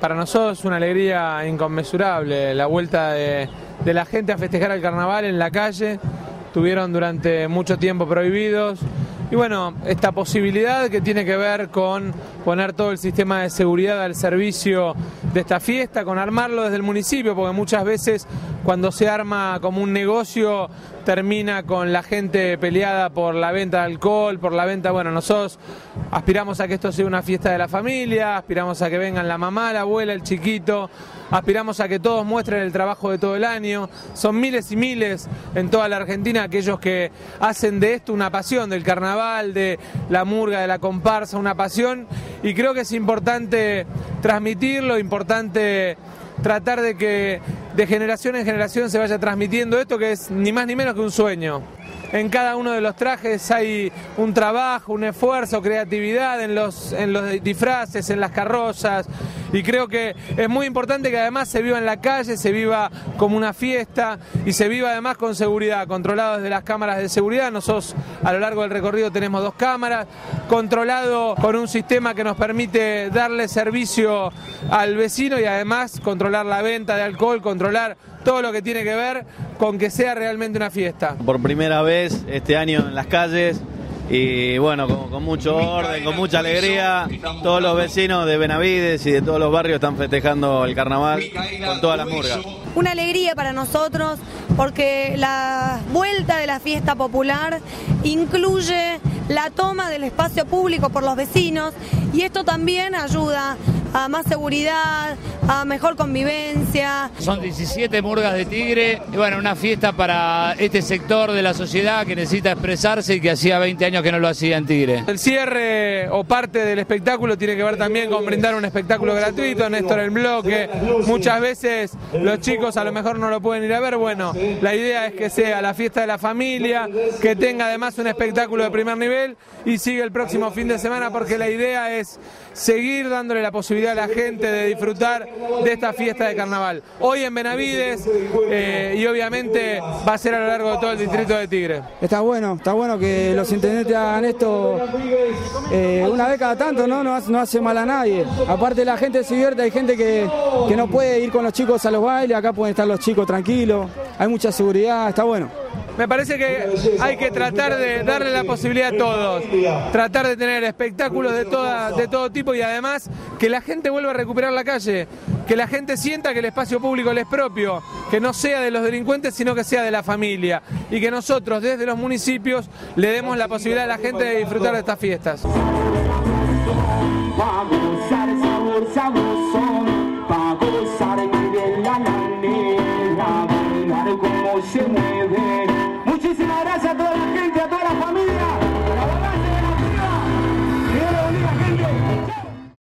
Para nosotros es una alegría inconmensurable la vuelta de la gente a festejar el carnaval en la calle. Estuvieron durante mucho tiempo prohibidos. Y bueno, esta posibilidad que tiene que ver con poner todo el sistema de seguridad al servicio de esta fiesta, con armarlo desde el municipio, porque muchas veces cuando se arma como un negocio termina con la gente peleada por la venta de alcohol, por la venta, bueno, nosotros aspiramos a que esto sea una fiesta de la familia, aspiramos a que vengan la mamá, la abuela, el chiquito, aspiramos a que todos muestren el trabajo de todo el año. Son miles y miles en toda la Argentina aquellos que hacen de esto una pasión, del carnaval, de la murga, de la comparsa, una pasión, y creo que es importante transmitirlo, importante tratar de que de generación en generación se vaya transmitiendo esto, que es ni más ni menos que un sueño. En cada uno de los trajes hay un trabajo, un esfuerzo, creatividad en los disfraces, en las carrozas, y creo que es muy importante que además se viva en la calle, se viva como una fiesta y se viva además con seguridad, controlado desde las cámaras de seguridad. Nosotros a lo largo del recorrido tenemos 2 cámaras, controlado con un sistema que nos permite darle servicio al vecino y además controlar la venta de alcohol, controlar todo lo que tiene que ver con que sea realmente una fiesta. Por primera vez este año en las calles y bueno, con mucho orden, con mucha alegría, todos los vecinos de Benavides y de todos los barrios están festejando el carnaval con todas las murgas. Una alegría para nosotros porque la vuelta de la fiesta popular incluye la toma del espacio público por los vecinos y esto también ayuda a más seguridad, a mejor convivencia. Son 17 murgas de Tigre, y bueno, una fiesta para este sector de la sociedad que necesita expresarse y que hacía 20 años que no lo hacía en Tigre. El cierre o parte del espectáculo tiene que ver también con brindar un espectáculo gratuito, Néstor el Bloque. Muchas veces los chicos a lo mejor no lo pueden ir a ver, bueno, la idea es que sea la fiesta de la familia, que tenga además un espectáculo de primer nivel y sigue el próximo fin de semana, porque la idea es seguir dándole la posibilidad a la gente de disfrutar de esta fiesta de carnaval. Hoy en Benavides y obviamente va a ser a lo largo de todo el distrito de Tigre. Está bueno que los intendentes hagan esto una vez cada tanto, ¿no? No hace mal a nadie. Aparte la gente se divierte, hay gente que no puede ir con los chicos a los bailes, acá pueden estar los chicos tranquilos, hay mucha seguridad, está bueno. Me parece que hay que tratar de darle la posibilidad a todos, tratar de tener espectáculos de todo tipo y además que la gente vuelva a recuperar la calle, que la gente sienta que el espacio público le es propio, que no sea de los delincuentes sino que sea de la familia y que nosotros desde los municipios le demos la posibilidad a la gente de disfrutar de estas fiestas. Muchísimas gracias.